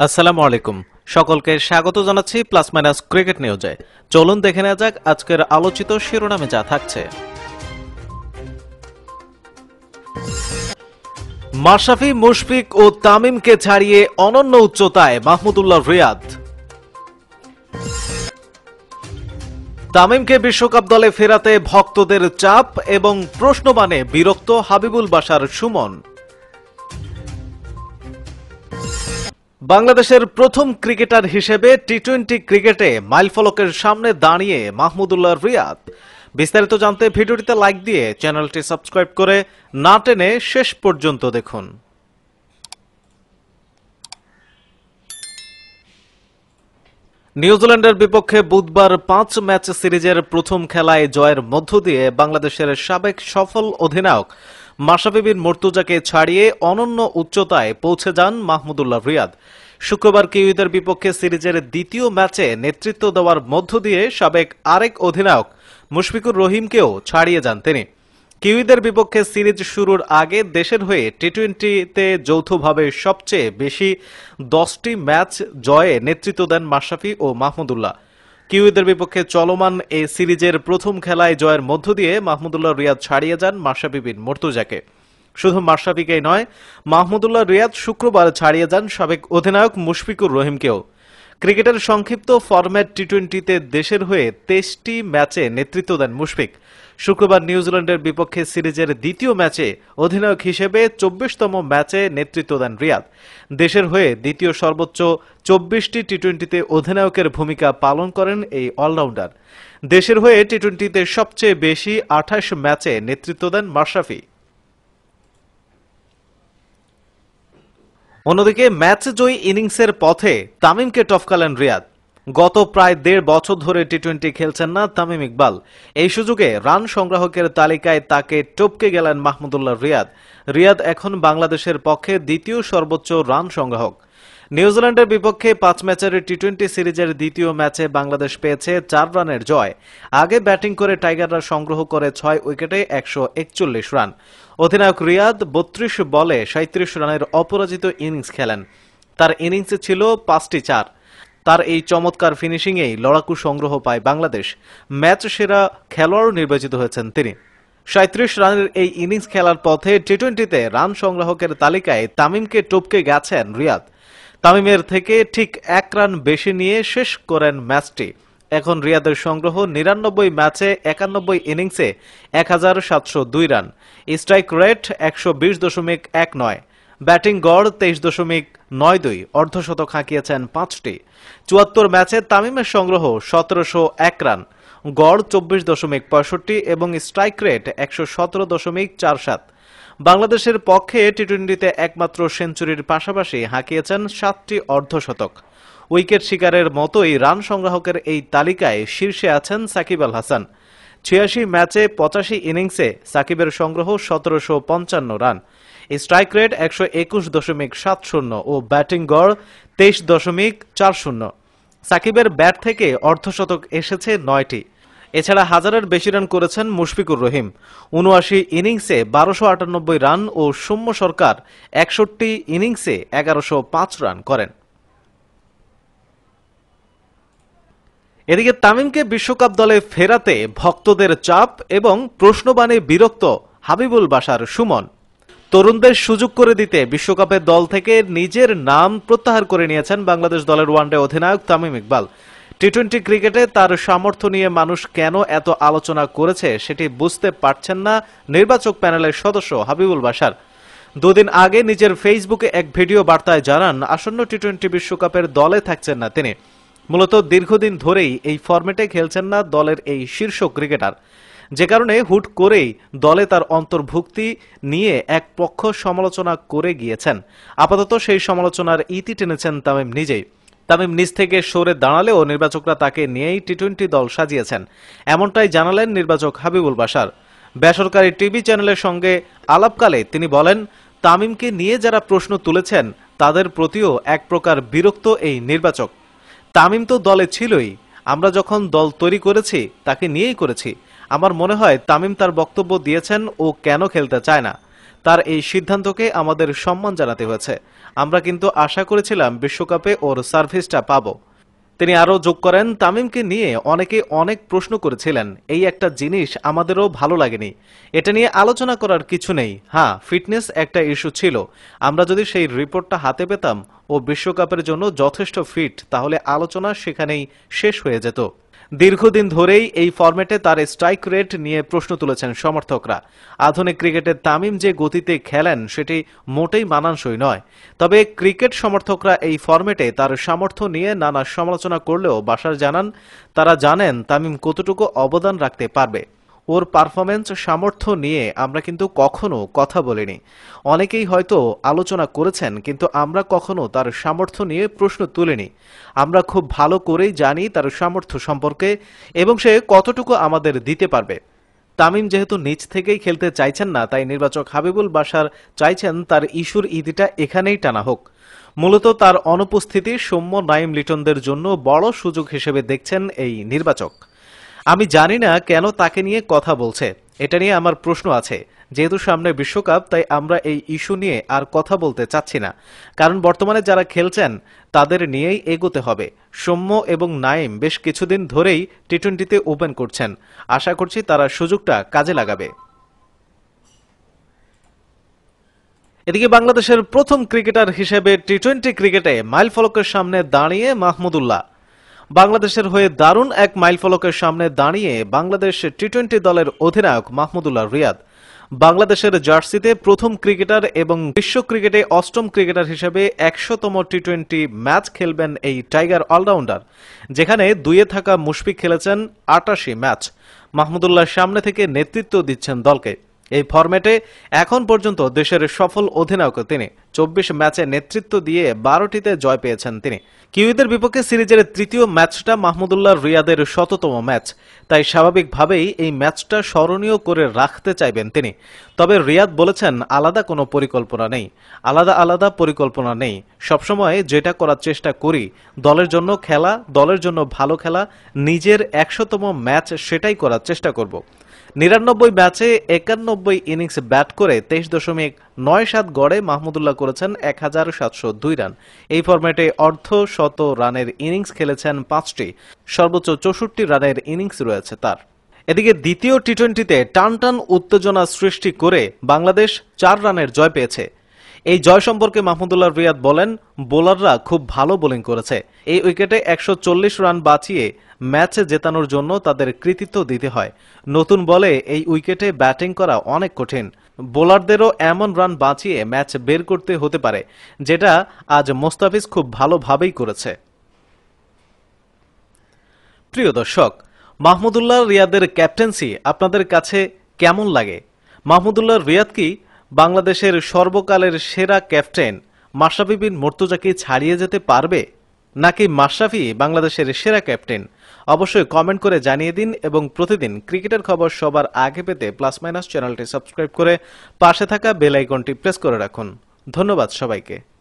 আসসালামু আলাইকুম সকলকে স্বাগত জানাচ্ছি প্লাস মাইনাস ক্রিকেট নিউজে। চলুন দেখে নেওয়া যাক আজকের আলোচিত শিরোনামে যা থাকছে। মাশরাফি, মুশফিক ও তামিমকে ছাড়িয়ে অনন্য উচ্চতায় মাহমুদুল্লাহ রিয়াদ। তামিমকে বিশ্বকাপ দলে ফেরাতে ভক্তদের চাপ এবং প্রশ্নবাণে বিরক্ত হাবিবুল বাশার সুমন। বাংলাদেশের প্রথম ক্রিকেটার হিসেবে টি-20 ক্রিকেটে মাইলফলকের সামনে দাঁড়িয়ে মাহমুদুল্লাহ রিয়াদ। বিস্তারিত জানতে ভিডিওটিতে লাইক দিয়ে চ্যানেলটি সাবস্ক্রাইব করে না টেনে শেষ পর্যন্ত দেখুন। নিউজিল্যান্ডের বিপক্ষে বুধবার 5 ম্যাচ সিরিজের প্রথম খেলায় জয়ের মধ্য দিয়ে বাংলাদেশের সাবেক সফল অধিনায়ক মাশরাফি বিন মুর্তজাকে ছাড়িয়ে অনন্য উচ্চতায় পৌঁছে যান মাহমুদুল্লাহ রিয়াদ। শুক্রবার কিউইদের বিপক্ষে সিরিজের দ্বিতীয় ম্যাচে নেতৃত্ব দেওয়ার মধ্য দিয়ে সাবেক আরেক অধিনায়ক মুশফিকুর রহিমকেও ছাড়িয়ে যান তিনি। কিউইদের বিপক্ষে সিরিজ শুরুর আগে দেশের হয়ে টি-20তে যৌথভাবে সবচেয়ে বেশি 10টি ম্যাচ জয়ে নেতৃত্ব দেন মাশরাফি ও মাহমুদুল্লাহ। কিউইদের বিপক্ষে চলমান এই সিরিজের প্রথম খেলায় জয়ের মধ্য দিয়ে মাহমুদুল্লাহ রিয়াদ ছাড়িয়ে যান মাশরাফি বিন মুর্তজাকে। শুধু মাশরাফিকেই নয়, মাহমুদুল্লাহ রিয়াদ শুক্রবার ছাড়িয়ে যান সাবেক অধিনায়ক মুশফিকুর রহিমকেও। ক্রিকেটের সংক্ষিপ্ত ফরম্যাট টি-20তে দেশের হয়ে 23টি ম্যাচে নেতৃত্ব দেন মুশফিক। শুক্রবার নিউজিল্যান্ডের বিপক্ষে সিরিজের দ্বিতীয় ম্যাচে অধিনায়ক হিসেবে 24তম ম্যাচে নেতৃত্ব দেন রিয়াদ। দেশের হয়ে দ্বিতীয় সর্বোচ্চ 24টি টি-20তে অধিনায়কের ভূমিকা পালন করেন এই অলরাউন্ডার। দেশের হয়ে টি-20তে সবচেয়ে বেশি 28 ম্যাচে নেতৃত্ব দেন মাশরাফি। অন্যদিকে ম্যাচ জয়ী ইনিংসের পথে তামিমকে টপকালেন রিয়াদ। গত প্রায় 1.5 বছর ধরে টি-20 খেলছেন না তামিম ইকবাল। এই সুযোগে রান সংগ্রাহকের তালিকায় তাকে টপকে গেলেন মাহমুদুল্লাহ রিয়াদ। রিয়াদ এখন বাংলাদেশের পক্ষে দ্বিতীয় সর্বোচ্চ রান সংগ্রাহক। নিউজিল্যান্ডের বিপক্ষে 5 ম্যাচের টি-20 সিরিজের দ্বিতীয় ম্যাচে বাংলাদেশ পেয়েছে 4 রানের জয়। আগে ব্যাটিং করে টাইগাররা সংগ্রহ করে 6 উইকেটে 141 রান। অধিনায়ক রিয়াদ 32 বলে 37 রানের অপরাজিত ইনিংস খেলেন। তার ইনিংসে ছিল 5টি 4। তার এই চমৎকার ফিনিশিংয়েই লড়াকু সংগ্রহ পায় বাংলাদেশ। ম্যাচ সেরা খেলোয়াড় নির্বাচিত হয়েছেন তিনি। 37 রানের এই ইনিংস খেলার পথে টি-20তে রান সংগ্রাহকের তালিকায় তামিমকে টপকে গেছেন রিয়াদ। তামিমের থেকে ঠিক 1 রান বেশি নিয়ে শেষ করেন ম্যাচটি। এখন রিয়াদের সংগ্রহ 99 ম্যাচে 91 ইনিংসে 1702 রান, স্ট্রাইক রেট 120.19, ব্যাটিং গড় 23.92, অর্ধশতক হাঁকিয়েছেন 5টি। 74 ম্যাচে তামিমের সংগ্রহ 1701 রান, গড় 24.65 এবং স্ট্রাইক রেট 117.47। বাংলাদেশের পক্ষে টি-20তে একমাত্র সেঞ্চুরির পাশাপাশি হাঁকিয়েছেন 7টি অর্ধশতক। উইকেট শিকারের মতোই রান সংগ্রাহকের এই তালিকায় শীর্ষে আছেন সাকিব আল হাসান। 86 ম্যাচে 85 ইনিংসে সাকিবের সংগ্রহ 1755 রান, স্ট্রাইক রেট 121.70 ও ব্যাটিং গড় 23.40। সাকিবের ব্যাট থেকে অর্ধশতক এসেছে 9টি। এছাড়া হাজারের বেশি রান করেছেন মুশফিকুর রহিম। 79 ইনিংসে 1298 রান ও সৌম্য সরকার 61 ইনিংসে 1105 রান করেন। এদিকে তামিমকে বিশ্বকাপ দলে ফেরাতে ভক্তদের চাপ এবং প্রশ্নবাণে বিরক্ত হাবিবুল বাশার সুমন। তরুণদের সুযোগ করে দিতে বিশ্বকাপের দল থেকে নিজের নাম প্রত্যাহার করে নিয়েছেন বাংলাদেশ দলের ওয়ানডে অধিনায়ক তামিম ইকবাল। টি-20 ক্রিকেটে তার সামর্থ্য নিয়ে মানুষ কেন এত আলোচনা করেছে সেটি বুঝতে পারছেন না নির্বাচক প্যানেলের সদস্য হাবিবুল বাশার। 2 দিন আগে নিজের ফেসবুকে এক ভিডিও বার্তায় জানান আসন্ন টি-20 বিশ্বকাপের দলে থাকছেন না তিনি। মূলত দীর্ঘদিন ধরেই এই ফরম্যাটে খেলছেন না দলের এই শীর্ষ ক্রিকেটার, যে কারণে হুট করেই দলে তার অন্তর্ভুক্তি নিয়ে এক পক্ষ সমালোচনা করে গিয়েছেন। আপাতত সেই সমালোচনার ইতি টেনেছেন তামিম নিজেই। তামিম নিজ থেকে সরে দাঁড়ালেও নির্বাচকরা তাকে নিয়েই টি-20 দল সাজিয়েছেন, এমনটাই জানালেন নির্বাচক হাবিবুল বাশার। বেসরকারি টিভি চ্যানেলের সঙ্গে আলাপকালে তিনি বলেন, তামিমকে নিয়ে যারা প্রশ্ন তুলেছেন তাদের প্রতিও এক প্রকার বিরক্ত এই নির্বাচক। তামিম তো দলে ছিলই, আমরা যখন দল তৈরি করেছি তাকে নিয়েই করেছি। আমার মনে হয় তামিম তার বক্তব্য দিয়েছেন ও কেন খেলতে চায় না। তার এই সিদ্ধান্তকে আমাদের সম্মান জানাতে হয়েছে। আমরা কিন্তু আশা করেছিলাম বিশ্বকাপে ওর সার্ভিসটা পাবো। তিনি আরও যোগ করেন, তামিমকে নিয়ে অনেকে অনেক প্রশ্ন করেছিলেন, এই একটা জিনিস আমাদেরও ভালো লাগেনি। এটা নিয়ে আলোচনা করার কিছু নেই। হ্যাঁ, ফিটনেস একটা ইস্যু ছিল। আমরা যদি সেই রিপোর্টটা হাতে পেতাম ও বিশ্বকাপের জন্য যথেষ্ট ফিট, তাহলে আলোচনা সেখানেই শেষ হয়ে যেত। দীর্ঘদিন ধরেই এই ফরম্যাটে তার স্ট্রাইক রেট নিয়ে প্রশ্ন তুলেছেন সমর্থকরা। আধুনিক ক্রিকেটে তামিম যে গতিতে খেলেন সেটি মোটেই মানানসই নয়। তবে ক্রিকেট সমর্থকরা এই ফরম্যাটে তার সামর্থ্য নিয়ে নানা সমালোচনা করলেও বাশার জানান, তারা জানেন তামিম কতটুকু অবদান রাখতে পারবে। ওর পারফরমেন্স সামর্থ্য নিয়ে আমরা কিন্তু কখনো কথা বলিনি। অনেকেই হয়তো আলোচনা করেছেন, কিন্তু আমরা কখনো তার সামর্থ্য নিয়ে প্রশ্ন তুলিনি। আমরা খুব ভালো করেই জানি তার সামর্থ্য সম্পর্কে এবং সে কতটুকু আমাদের দিতে পারবে। তামিম যেহেতু নিজ থেকেই খেলতে চাইছেন না, তাই নির্বাচক হাবিবুল বাশার চাইছেন তার ইস্যুর ইদিটা এখানেই টানা হোক। মূলত তার অনুপস্থিতি সৌম্য, নাইম, লিটনদের জন্য বড় সুযোগ হিসেবে দেখছেন এই নির্বাচক। আমি জানি না কেন তাকে নিয়ে কথা বলছে, এটা নিয়ে আমার প্রশ্ন আছে। যেহেতু সামনে বিশ্বকাপ, তাই আমরা এই ইস্যু নিয়ে আর কথা বলতে চাচ্ছি না, কারণ বর্তমানে যারা খেলছেন তাদের নিয়েই এগোতে হবে। সৌম্য এবং নাইম বেশ কিছুদিন ধরেই টি-20তে ওপেন করছেন। আশা করছি তারা সুযোগটা কাজে লাগাবে। এদিকে বাংলাদেশের প্রথম ক্রিকেটার হিসেবে টি-20 ক্রিকেটে মাইলফলকের সামনে দাঁড়িয়ে মাহমুদুল্লাহ। বাংলাদেশের হয়ে দারুণ এক মাইলফলকের সামনে দাঁড়িয়ে বাংলাদেশ টি-20 দলের অধিনায়ক মাহমুদুল্লাহ রিয়াদ। বাংলাদেশের জার্সিতে প্রথম ক্রিকেটার এবং বিশ্ব ক্রিকেটে অষ্টম ক্রিকেটার হিসেবে 100তম টি-20 ম্যাচ খেলবেন এই টাইগার অলরাউন্ডার, যেখানে দুইয়ে থাকা মুশফিক খেলেছেন 88 ম্যাচ। মাহমুদুল্লাহ সামনে থেকে নেতৃত্ব দিচ্ছেন দলকে। এই ফরম্যাটে এখন পর্যন্ত দেশের সফল অধিনায়ক তিনি। 24 ম্যাচে নেতৃত্ব দিয়ে 12টিতে জয় পেয়েছেন তিনি। কিউইদের বিপক্ষে সিরিজের তৃতীয় ম্যাচটা মাহমুদুল্লাহ রিয়াদের 100তম ম্যাচ, তাই স্বাভাবিকভাবেই এই ম্যাচটা স্মরণীয় করে রাখতে চাইবেন তিনি। তবে রিয়াদ বলেছেন, আলাদা কোনো পরিকল্পনা নেই, আলাদা পরিকল্পনা নেই। সবসময় যেটা করার চেষ্টা করি, দলের জন্য খেলা, দলের জন্য ভালো খেলা, নিজের 100তম ম্যাচ সেটাই করার চেষ্টা করব। 99 ম্যাচে 91 ইনিংস ব্যাট করে 23.97 গড়ে মাহমুদুল্লাহ করেছেন 1702 রান। এই ফরম্যাটে অর্ধশত রানের ইনিংস খেলেছেন 5টি, সর্বোচ্চ 64 রানের ইনিংস রয়েছে তার। এদিকে দ্বিতীয় টি-20তে টানটান উত্তেজনা সৃষ্টি করে বাংলাদেশ 4 রানের জয় পেয়েছে। এই জয় সম্পর্কে মাহমুদুল্লাহ রিয়াদ বলেন, বোলাররা খুব ভালো বোলিং করেছে। এই উইকেটে 140 রান বাঁচিয়ে ম্যাচ জেতানোর জন্য তাদের কৃতিত্ব দিতে হয়। নতুন বলে এই উইকেটে ব্যাটিং করা অনেক কঠিন। বোলারদেরও এমন রান বাঁচিয়ে ম্যাচ বের করতে হতে পারে, যেটা আজ মোস্তাফিজ খুব ভালোভাবেই করেছে। প্রিয় দর্শক, মাহমুদুল্লাহ রিয়াদের ক্যাপ্টেন্সি আপনাদের কাছে কেমন লাগে? মাহমুদুল্লাহ রিয়াদ কি বাংলাদেশের সর্বকালের সেরা ক্যাপ্টেন মাশরাফি বিন মুর্তজাকে ছাড়িয়ে যেতে পারবে, নাকি মাশরাফি বাংলাদেশের সেরা ক্যাপ্টেন? অবশ্যই কমেন্ট করে জানিয়ে দিন এবং প্রতিদিন ক্রিকেটের খবর সবার আগে পেতে প্লাস মাইনাস চ্যানেলটি সাবস্ক্রাইব করে পাশে থাকা বেল আইকনটি প্রেস করে রাখুন। ধন্যবাদ সবাইকে।